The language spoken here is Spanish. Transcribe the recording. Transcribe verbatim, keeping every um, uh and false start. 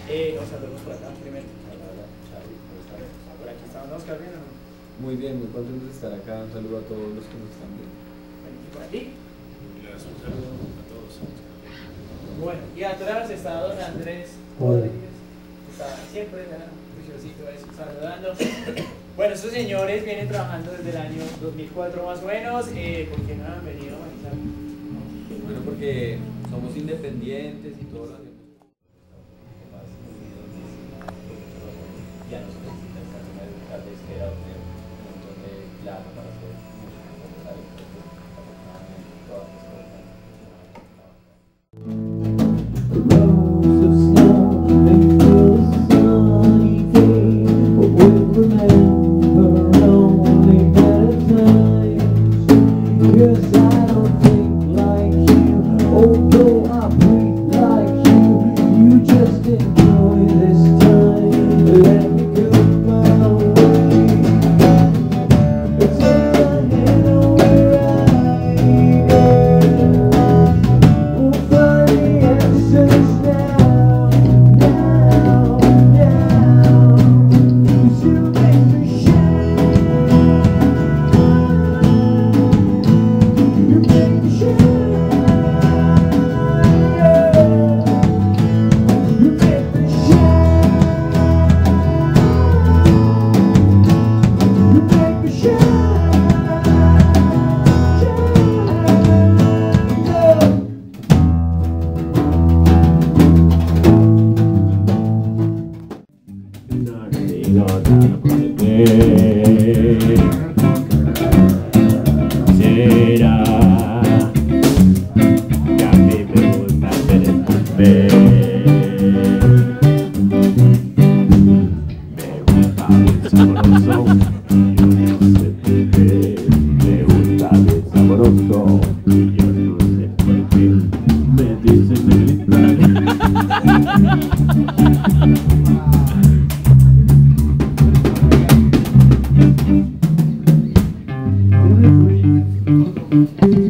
Eh, nos saludamos por acá primero. Por aquí estamos, Oscar, ¿bien o no? Muy bien, muy contento de estar acá. Un saludo a todos los que nos están viendo. ¿Y por aquí? Un saludo a todos. Bueno, y atrás está don Andrés Rodríguez. Está siempre ya, juiciosito eso, saludando. Bueno, estos señores vienen trabajando desde el año dos mil cuatro más o menos. Eh, ¿Por qué no han venido a Manizales? Bueno, porque somos independientes y todo lo hacemos. Ya no se necesita estar en una educación de esfera o tener un montón de plata para hacer música como tal, porque afortunadamente todas las cosas será que a mí me gusta hacer el papel. Me gusta bien sabroso, yo no sé por qué. Me gusta bien sabroso, y yo no sé por qué. Me dicen negrita.